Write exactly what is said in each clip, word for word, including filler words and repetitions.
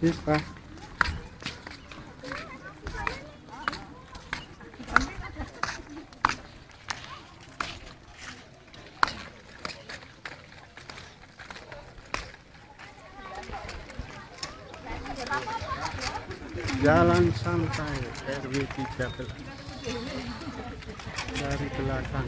Siapa? Jalan santai R W tiga belas dari belakang.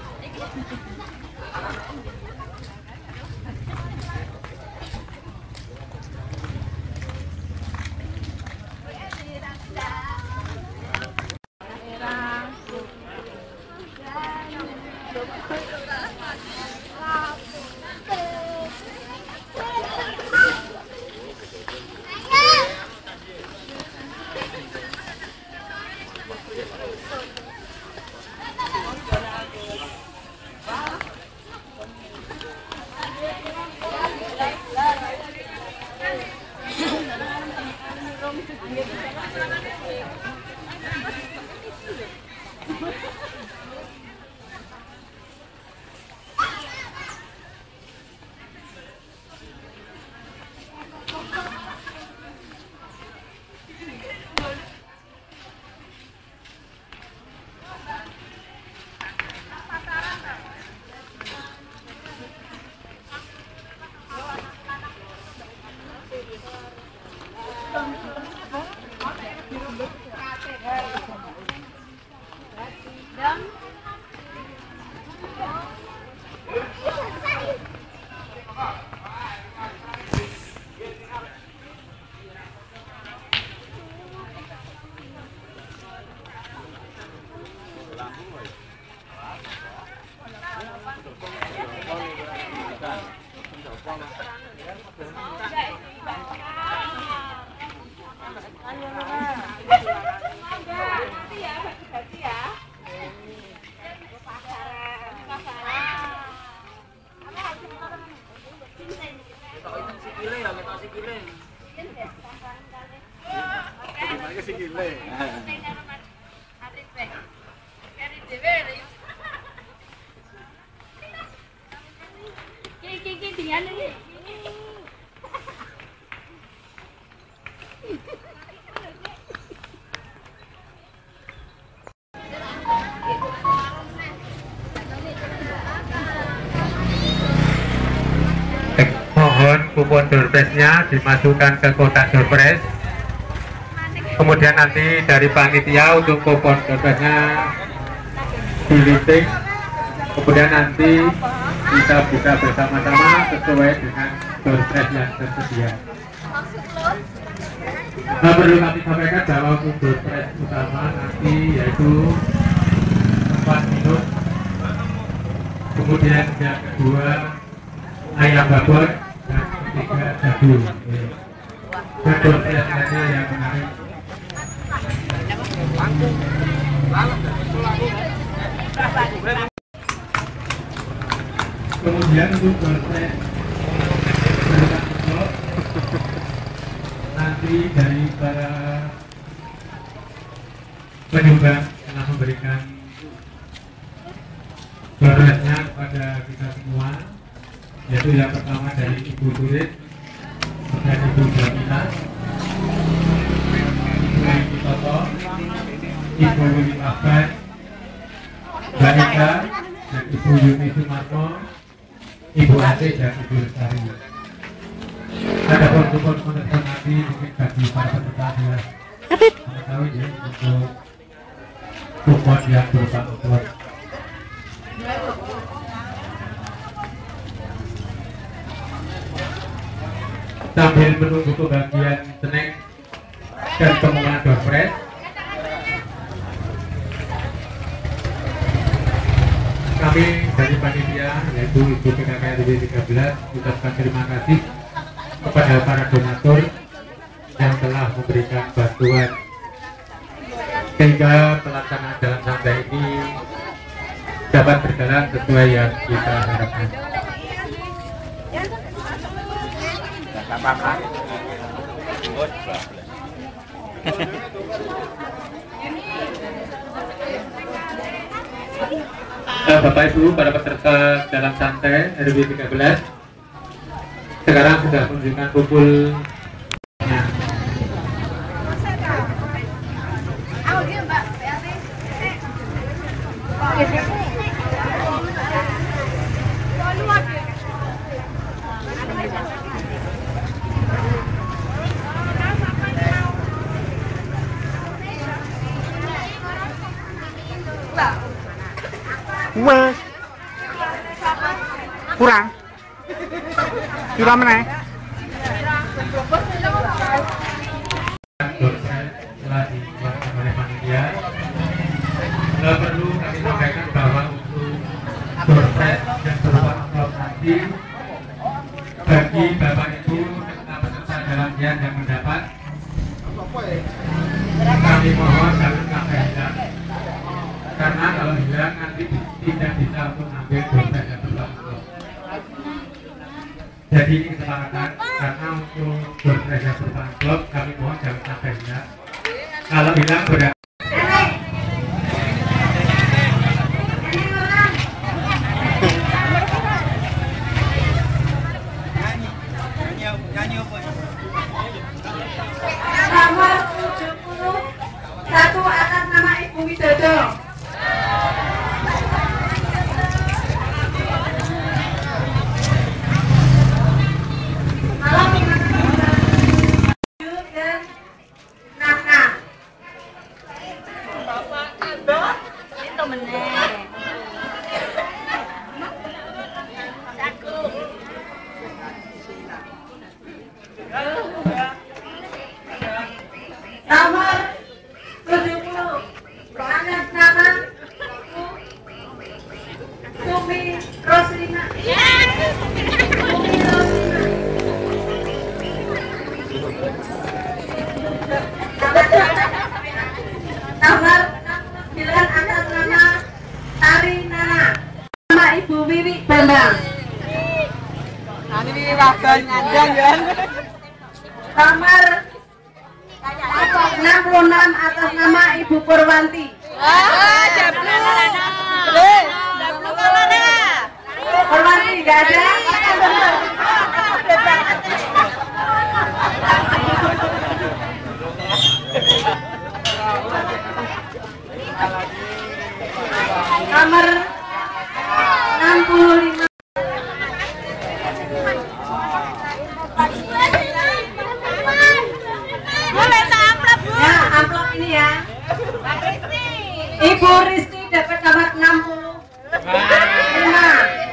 Mohon kupon doorpress-nya dimasukkan ke kotak doorpress. Kemudian nanti dari panitia untuk kupon doorpress-nya diliting. Kemudian nanti kita buka bersama-sama sesuai dengan doorpress yang tersedia. Nah, perlu kami sampaikan bahwa untuk doorpress utama nanti yaitu tempat minum, kemudian yang kedua ayam babon, dan ketiga jagung. Doorpress lainnya yang menarik. Kemudian untuk doorpress nanti dari para penyumbang telah memberikan doorpress-nya kepada kita semua, yaitu yang pertama dari Ibu Turit, kemudian Ibu Jamila, Ibu Ibu Toto, Ibu Wiwi Abad, Mbak Ika, dan Ibu Yuni Sumarno, Ibu Ate, dan Ibu Lestari. Ada kupon penerbit nanti mungkin bagi para peserta adalah mengetahui ya untuk kupon yang berupa kupon. Sambil menunggu kebagian snack dan pengumuman doorpress, kami dari panitia yaitu Ibu P K K R W tiga belas ucapkan terima kasih kepada para donatur yang telah memberikan bantuan sehingga pelaksanaan jalan santai ini dapat berjalan sesuai yang kita harapkan. Bapak Ibu para peserta jalan santai R W tiga belas, sekarang sudah menunjukkan kumpulnya. Kurang. Kira meneh. Telah dikeluarkan oleh panitia. Tidak perlu kami sampaikan bahwa untuk dosen yang berupa amplop nanti bagi Bapak Ibu serta peserta dalam yang yang mendapat, kami mohon jangan sampai hilang, karena kalau hilang nanti tidak bisa untuk ambil dosen yang berupa amplop. Jadi ini kesepakatan, karena untuk dosen yang berupa amplop kami mohon jangan sampai hilang. Kalau hilang berarti nomor tujuh puluh satu atas nama Ibu Widodo. Malam dan Nana. Itu meneh. Nomor tujuh puluh atas nama Sumi Roslina. Sumi Roslina. Nomor enam puluh sembilan atas nama Tari Nana. Nama Ibu Wiwi Bambang. Ini Wiwi Wagan ngandang ya. Nomor enam puluh enam atas nama Ibu Purwanti. Ah, jablu. Jablu mana? Purwanti nggak ada. Nomor enam puluh lima. Ya, amplop ini ya. Ibu Risti dapat nomor enam puluh lima.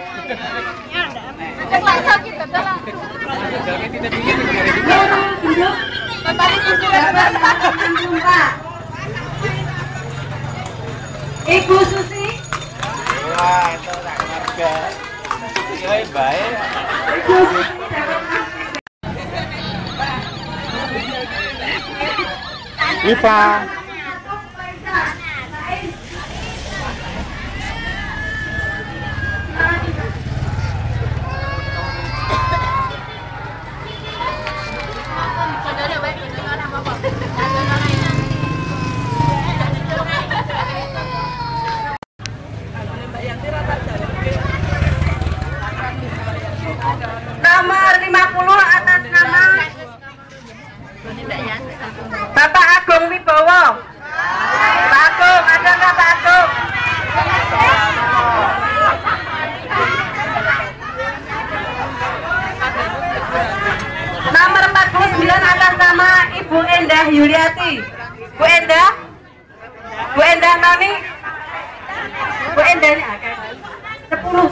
Nurul Genduk dapat nomor enam puluh empat. Ibu Susi. Wah, itu orang warga. Ini baik. Ibu Susi dapat enam puluh. Iva. Nomor lima puluh atas nama Bapak Agung Wibowo. Pak Agung, ada nggak Pak Agung? Nomor empat puluh sembilan atas nama Ibu Endah Yuliati. Bu Endah? Bu Endah Noni? Bu Endah ini akan sepuluh.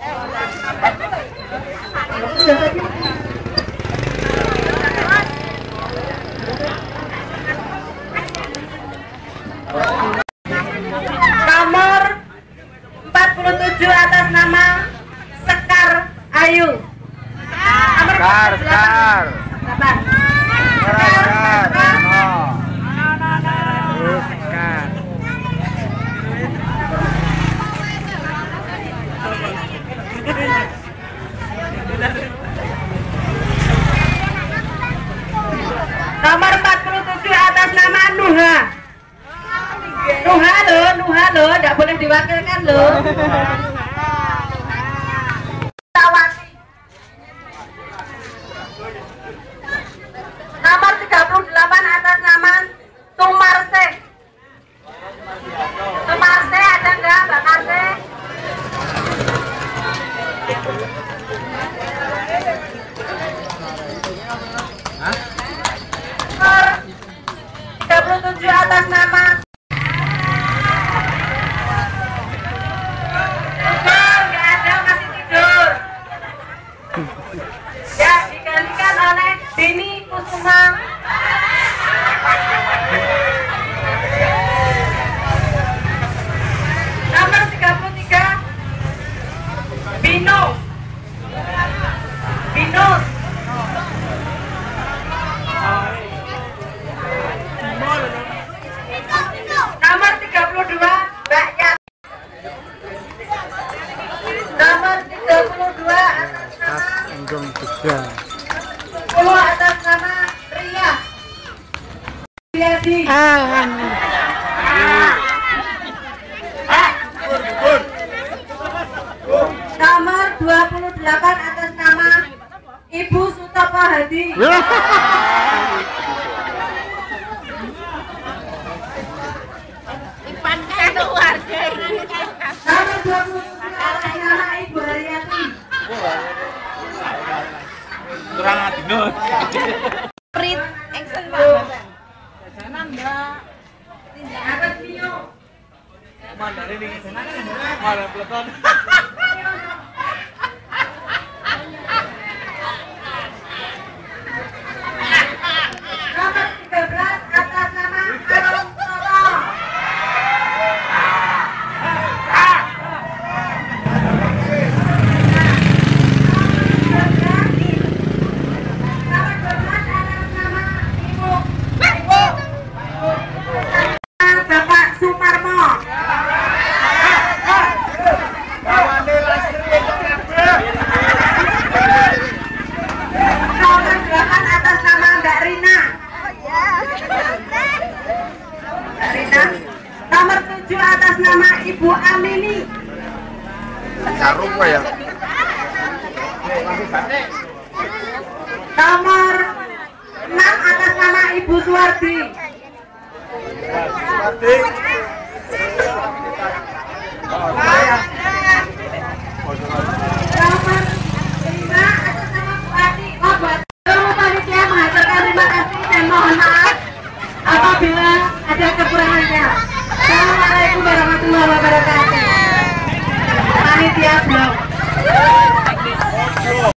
Nomor empat puluh tujuh atas nama Sekar Ayu. Nomor Sekar, Sekar. Sekar. Sekar. Oh, Sekar. Nomor empat puluh tujuh atas nama Nuha. Nuha lo, Nuha lo, tidak boleh diwakilkan lo. Tawati. Nomor tiga puluh delapan atas nama Tumarse. Tumarse ada nggak Mbak Marse? Nomor tiga puluh tujuh atas nama Tidur, nggak ada, masih tidur. Gandong Jogja. sepuluh atas nama Ria Riyadi. Nomor dua puluh delapan atas nama Ibu Sutopo Hadi. Satu warga ini. Nomor dua puluh tujuh atas nama Ibu Haryati. Kurang adino. Prit action banget. Atas Mio. Mandare ning sana kan malah peleton. Nomor tiga belas atas nama Arum Toto. Nomor dua belas atas nama Ibu Ibu Bapak Sumarmo. Nomor delapan atas nama Mbak Rina. Mbak Rina. Nomor tujuh atas nama Ibu Amini. Karupa ya. Nomor enam atas nama Ibu Suwardi.